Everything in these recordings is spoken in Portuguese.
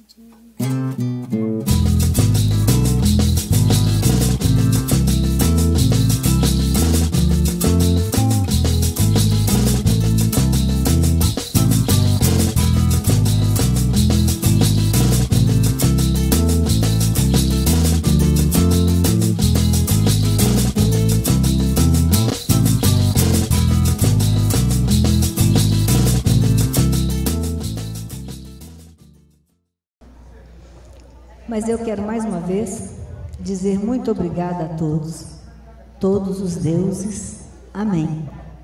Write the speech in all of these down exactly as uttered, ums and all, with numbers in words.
Mas eu quero mais uma vez dizer muito obrigada a todos, todos os deuses. Amém.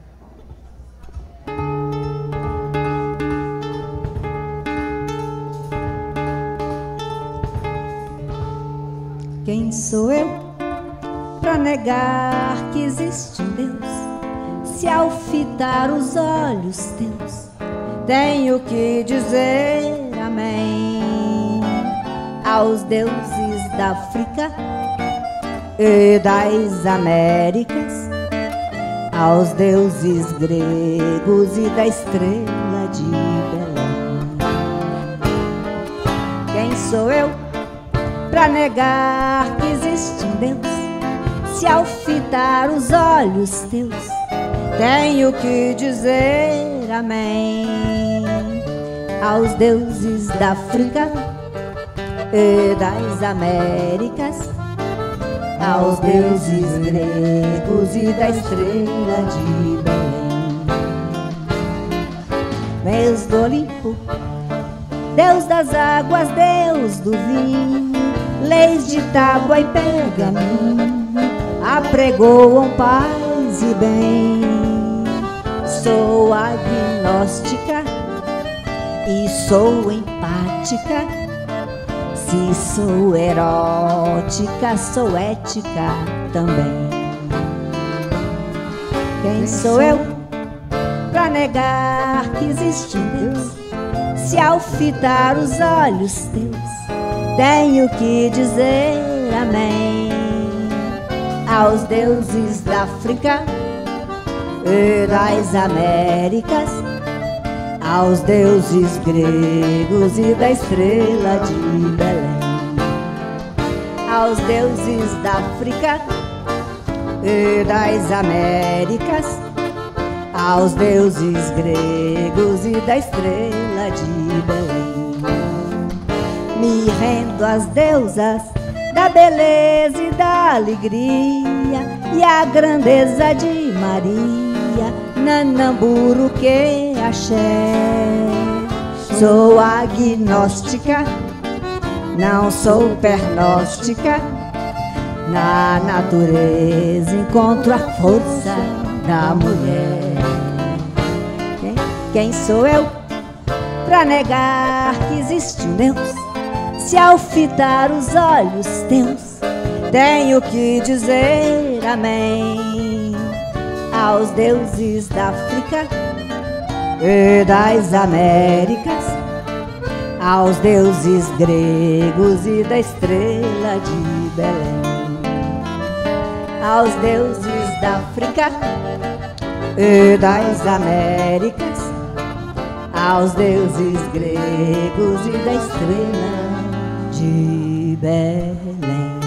Quem sou eu para negar que existe um Deus? Se ao fitar os olhos teus tenho que dizer amém aos deuses da África e das Américas, aos deuses gregos e da estrela de Belém. Quem sou eu para negar que existe um Deus? Se ao fitar os olhos teus tenho que dizer amém aos deuses da África e das Américas, aos deuses gregos e da estrela de Belém. Deus do Olimpo, Deus das águas, Deus do vinho, leis de tábua e pergaminho apregoam paz e bem. Sou agnóstica e sou empática. Se sou erótica, sou ética também. Quem sou eu para negar que existe um Deus? Se ao fitar os olhos teus tenho que dizer amém aos deuses da África e das Américas, aos deuses gregos e da estrela de Belém, aos deuses da África e das Américas, aos deuses gregos e da estrela de Belém. Me rendo às deusas da beleza e da alegria e a grandeza de Maria, Nanamburu que axé. Sou agnóstica, não sou pernóstica. Na natureza encontro a força da mulher. Quem, quem sou eu para negar que existe um Deus? Se ao fitar os olhos teus tenho que dizer amém aos deuses da África e das Américas, aos deuses gregos e da estrela de Belém, aos deuses da África e das Américas, aos deuses gregos e da estrela de Belém.